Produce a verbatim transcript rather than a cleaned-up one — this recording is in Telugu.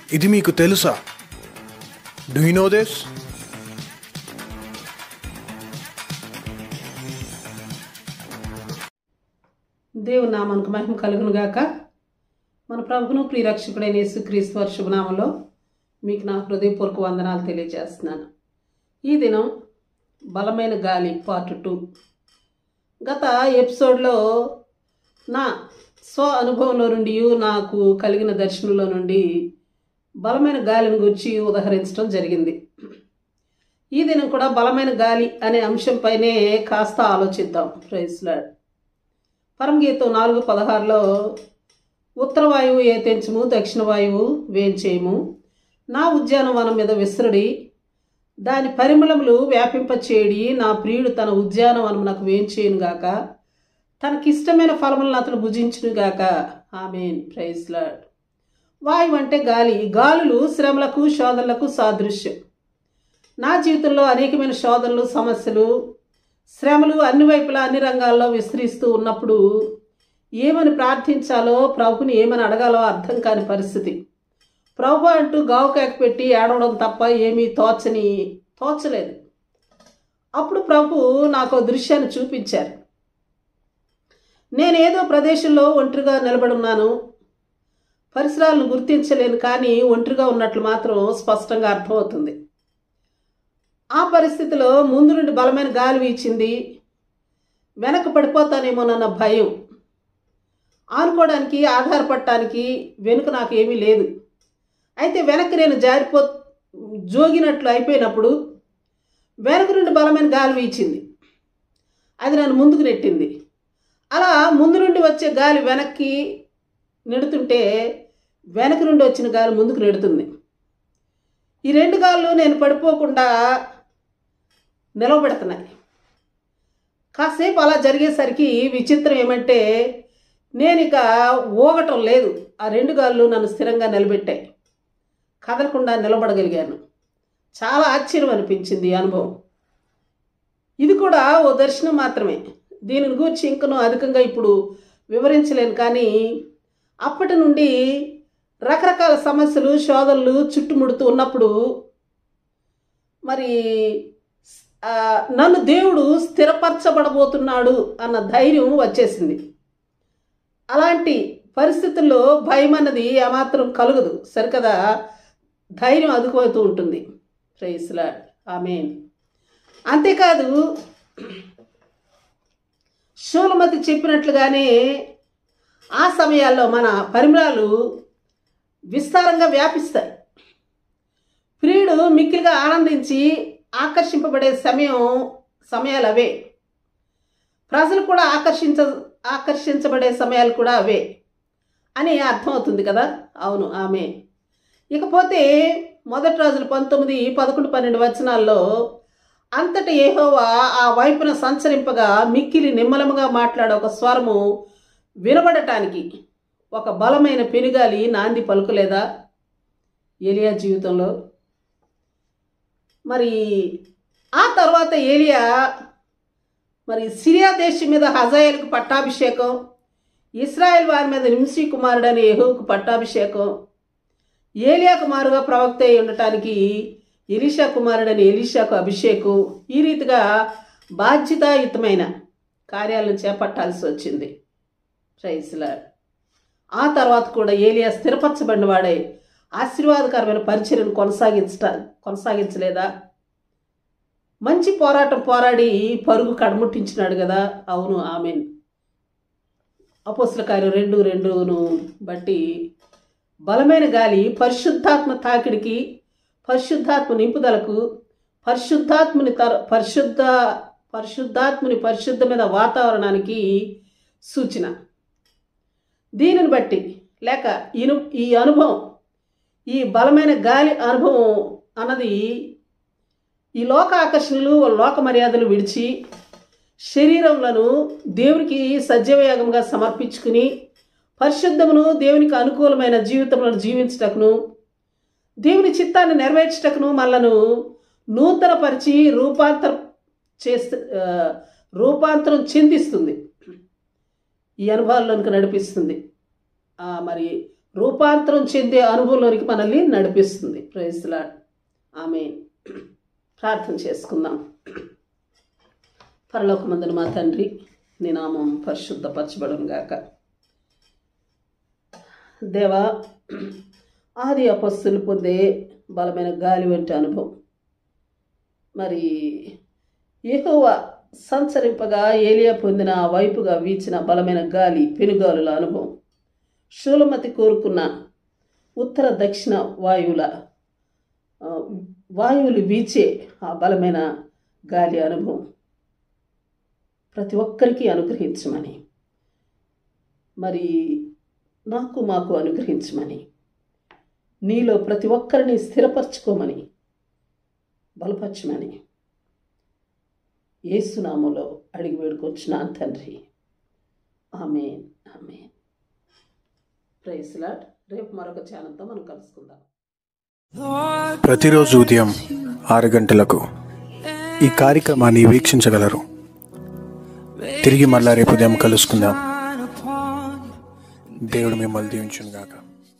ఇది మీకు తెలుసా? Do you know this? దేవుని నామానికి మహిమ కలుగును గాక. మన ప్రభువును ప్రియరక్షకుడైన యేసుక్రీస్తు వారి శుభనామంలో మీకు నా హృదయపూర్వక వందనాలు తెలియజేస్తున్నాను. ఈ దినం బలమైన గాలి పార్ట్ టూ. గత ఎపిసోడ్లో నా స్వ అనుభవంలో నుండి నాకు కలిగిన దర్శనంలో నుండి బలమైన గాలిని గురించి ఉదహరించడం జరిగింది. ఈ దినం కూడా బలమైన గాలి అనే అంశంపైనే కాస్త ఆలోచిద్దాం. Praise lord. పరమగీతం నాలుగు పదహారులో ఉత్తర వాయువు ఏతెంచుము, దక్షిణ వాయువు వేంచేయము, నా ఉద్యానవనం మీద విసరుడి, దాని పరిమళములు వ్యాపింపచేయడి, నా ప్రియుడు తన ఉద్యానవనం నాకు వేంచేయును గాక, తనకిష్టమైన ఫలములను అతను భుజించును గాక. ఆమేన్. Praise Lord. వాయువు అంటే గాలి. గాలులు శ్రమలకు శోధనలకు సాదృశ్యం. నా జీవితంలో అనేకమైన శోధనలు, సమస్యలు, శ్రమలు అన్ని వైపులా అన్ని రంగాల్లో విస్తరిస్తూ ఉన్నప్పుడు ఏమని ప్రార్థించాలో, ప్రభుని ఏమని అడగాలో అర్థం కాని పరిస్థితి. ప్రభు అంటూ గావు కేక పెట్టి ఏడవడం తప్ప ఏమీ తోచని తోచలేదు. అప్పుడు ప్రభు నాకు దృశ్యాన్ని చూపించారు. నేనేదో ప్రదేశంలో ఒంటరిగా నిలబడి ఉన్నాను. పరిసరాలను గుర్తించలేను, కానీ ఒంటరిగా ఉన్నట్లు మాత్రం స్పష్టంగా అర్థమవుతుంది. ఆ పరిస్థితిలో ముందు నుండి బలమైన గాలి వీచింది. వెనక పడిపోతానేమోనన్న భయం. ఆనుకోవడానికి, ఆధారపడటానికి వెనుక నాకు ఏమీ లేదు. అయితే వెనక్కి నేను జారిపో జోగినట్లు అయిపోయినప్పుడు వెనక నుండి బలమైన గాలి వీచింది. అది నన్ను ముందుకు నెట్టింది. అలా ముందు నుండి వచ్చే గాలి వెనక్కి నెడుతుంటే వెనక నుండి వచ్చిన గాలి ముందుకు నెడుతుంది. ఈ రెండు గాళ్ళు నేను పడిపోకుండా నిలవబెడుతున్నాయి. కాసేపు అలా జరిగేసరికి విచిత్రం ఏమంటే నేను ఇక ఊగటం లేదు. ఆ రెండు గాళ్ళు నన్ను స్థిరంగా నిలబెట్టాయి. కదలకుండా నిలబడగలిగాను. చాలా ఆశ్చర్యం అనిపించింది ఈ అనుభవం. ఇది కూడా ఓ దర్శనం మాత్రమే. దీనిని గురించి ఇంకనూ అధికంగా ఇప్పుడు వివరించలేను, కానీ అప్పటి నుండి రకరకాల సమస్యలు, శోధనలు చుట్టుముడుతూ ఉన్నప్పుడు మరి నన్ను దేవుడు స్థిరపరచబడబోతున్నాడు అన్న ధైర్యం వచ్చేసింది. అలాంటి పరిస్థితుల్లో భయం అన్నది ఏమాత్రం కలుగదు, సరికదా. ధైర్యం అదుకుపోతూ ఉంటుంది. Praise Lord. ఆమేన్. అంతేకాదు, షూలమతి చెప్పినట్లుగానే ఆ సమయాల్లో మన పరిమళాలు విస్తారంగా వ్యాపిస్తాయి. ప్రియుడు మిక్కిలిగా ఆనందించి ఆకర్షింపబడే సమయం సమయాలు అవే. ప్రజలు కూడా ఆకర్షించ ఆకర్షించబడే సమయాలు కూడా అవే అని అర్థమవుతుంది కదా. అవును, ఆమె. ఇకపోతే మొదటి రోజులు పంతొమ్మిది పదకొండు పన్నెండు వచనాల్లో అంతటి యెహోవా ఆ వైపున సంచరింపగా మిక్కిలి నిమ్మలముగా మాట్లాడే ఒక స్వరము వినబడటానికి ఒక బలమైన పెనుగాలి నాంది పలుకలేదా ఏలియా జీవితంలో? మరి ఆ తర్వాత ఏలియా మరి సిరియా దేశం మీద హజాయేలుకు పట్టాభిషేకం, ఇశ్రాయేల్ వారి మీద నింషీ కుమారుడని యెహూకు పట్టాభిషేకం, ఏలియా కుమారుగా ప్రవక్త అయి ఉండటానికి ఎలీషా కుమారుడని ఎలీషాకు అభిషేకం, ఈ రీతిగా బాధ్యతాయుతమైన కార్యాలను చేపట్టాల్సి వచ్చింది. Praise Lord. ఆ తర్వాత కూడా ఏలియా స్థిరపరచబడిన వాడే ఆశీర్వాదకరమైన పరిచర్యను కొనసాగించట కొనసాగించలేదా? మంచి పోరాటం పోరాడి పరుగు కడముట్టించినాడు కదా. అవును, ఆమేన్. అపోస్తల కార్యం రెండు రెండును బట్టి బలమైన గాలి పరిశుద్ధాత్మ తాకిడికి, పరిశుద్ధాత్మ నింపుదలకు, పరిశుద్ధాత్మని తర పరిశుద్ధ పరిశుద్ధాత్మని పరిశుద్ధమైన వాతావరణానికి సూచన. దీనిని బట్టి లేక ఇను ఈ అనుభవం, ఈ బలమైన గాలి అనుభవం అన్నది ఈ లోక ఆకర్షణలు, లోక మర్యాదలు విడిచి శరీరములను దేవునికి సజీవయాగంగా సమర్పించుకుని పరిశుద్ధమును, దేవునికి అనుకూలమైన జీవితములను జీవించటకును, దేవుని చిత్తాన్ని నెరవేర్చటకును మనలను నూతనపరిచి రూపాంతరం చేస్తూ రూపాంతరం చెందిస్తుంది. ఈ అనుభవాల్లోనికి నడిపిస్తుంది. మరి రూపాంతరం చెందే అనుభవంలోనికి మనల్ని నడిపిస్తుంది. Praise the Lord. ఆమేన్. ప్రార్థన చేసుకుందాం. పరలోకమందున మా తండ్రి, నీ నామం పరిశుద్ధపరచబడును గాక. దేవా, ఆది అపొస్తలులు పొందే బలమైన గాలి వంటి అనుభవం, మరి యెహోవా సంచరింపగా ఏలియా పొందిన ఆ వైపుగా వీచిన బలమైన గాలి, పెనుగాలుల అనుభవం, షూలమతి కోరుకున్న ఉత్తర దక్షిణ వాయువుల వాయువులు వీచే ఆ బలమైన గాలి అనుభవం ప్రతి ఒక్కరికి అనుగ్రహించమని, మరి నాకు మాకు అనుగ్రహించమని, నీలో ప్రతి ఒక్కరిని స్థిరపరచుకోమని, బలపరచమని యేసునామములో అడిగి వేడుకొచ్చున్నాను తండ్రి. ఆమేన్. ఆమేన్. Praise the Lord. రేపు మరొక ఛానల్తో మనం కలుసుకుందాం. ప్రతిరోజు ఉదయం ఆరు గంటలకు ఈ కార్యక్రమాన్ని వీక్షించగలరు. తిరిగి మళ్ళా రేపు ఉదయం కలుసుకుందాం. దేవుడు మిమ్మల్ని దీవించును గాక.